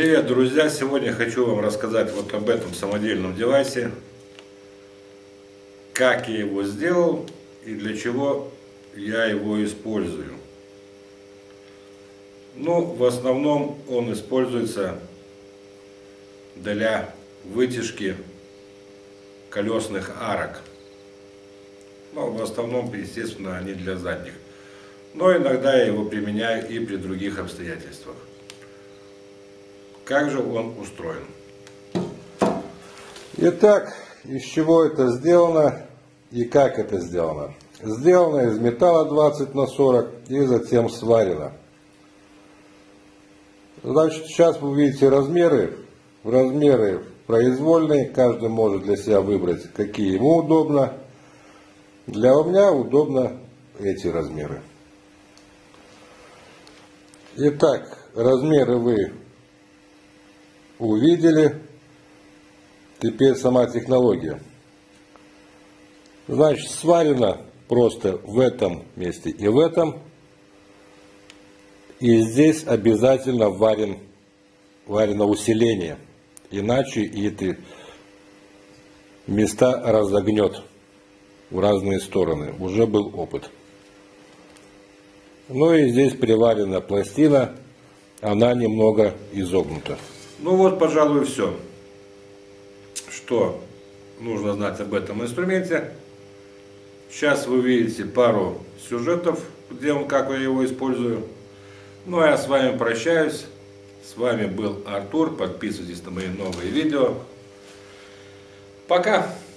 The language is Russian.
Привет, друзья! Сегодня хочу вам рассказать вот об этом самодельном девайсе, как я его сделал и для чего я его использую. Ну, в основном он используется для вытяжки колесных арок. Но в основном, естественно, они для задних. Но иногда я его применяю и при других обстоятельствах. Как же он устроен? Итак, из чего это сделано и как это сделано? Сделано из металла 20 на 40 и затем сварено. Значит, сейчас вы видите размеры. Размеры произвольные, каждый может для себя выбрать, какие ему удобно. Для меня удобно эти размеры. Итак, размеры вы увидели. Теперь сама технология. Значит, сварено просто в этом месте и в этом. И здесь обязательно варено усиление. Иначе эти места разогнет в разные стороны. Уже был опыт. Ну и здесь приварена пластина. Она немного изогнута. Ну вот, пожалуй, все, что нужно знать об этом инструменте. Сейчас вы видите пару сюжетов, где как я его использую. Ну а я с вами прощаюсь. С вами был Артур. Подписывайтесь на мои новые видео. Пока!